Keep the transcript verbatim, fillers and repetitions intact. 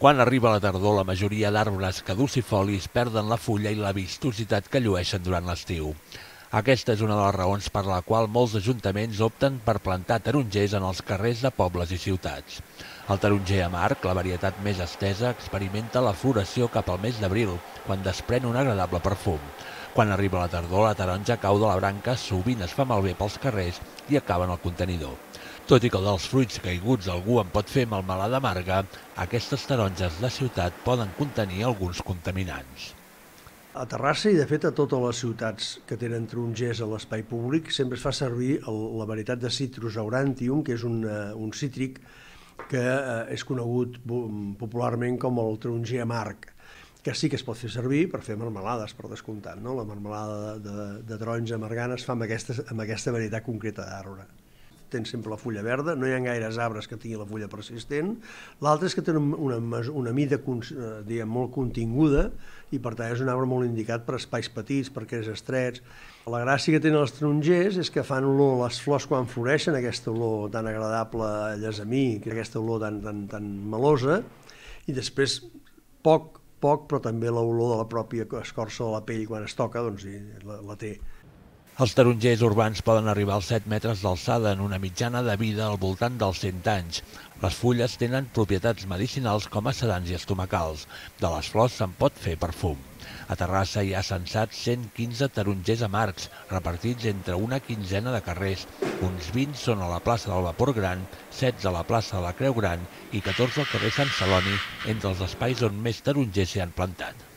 Quan arriba la tardor, la majoria d'arbres caducifolis perden la fulla i la vistositat que llueixen durant l'estiu. Aquesta és una de les raons per la qual molts ajuntaments opten per plantar tarongers en els carrers de pobles i ciutats. El taronger amarg, la varietat més estesa, experimenta la floració cap al mes d'abril, quan desprèn un agradable perfum. Quan arriba la tardor, la taronja cau de la branca, sovint es fa malbé pels carrers i acaba en el contenidor. Tot i que dels fruits caiguts algú en pot fer melmelada amarga, aquestes taronges de ciutat poden contenir alguns contaminants. A Terrassa i de fet a totes les ciutats que tenen tarongers a l'espai públic sempre es fa servir la varietat de Citrus aurantium, que és un, un cítric que és conegut popularment com el taronger amarg, que sí que es pot fer servir per fer marmelades, per descomptat, no? La marmelada de, de, de taronja amargant es fa amb aquesta, amb aquesta varietat concreta d'arbre. Tenen sempre la fulla verda, no hi ha gaires arbres que tinguin la fulla persistent. L'altre és que tenen una, una mida diguem, molt continguda i per tant és un arbre molt indicat per espais petits, per carrers estrets. La gràcia que tenen els tarongers és que fan olor a les flors quan floreixen, aquesta olor tan agradable a llesamí, aquesta olor tan, tan, tan melosa, i després poc, poc, però també l'olor de la pròpia escorça de la pell quan es toca, doncs la, la té. Els tarongers urbans poden arribar als set metres d'alçada en una mitjana de vida al voltant dels cent anys. Les fulles tenen propietats medicinals com a sedants i estomacals. De les flors se'n pot fer perfum. A Terrassa hi ha censats cent quinze tarongers amargs, repartits entre una quinzena de carrers. Uns vint són a la plaça del Vapor Gran, setze a la plaça de la Creu Gran i catorze al carrer Sant Celoni, entre els espais on més tarongers s'hi han plantat.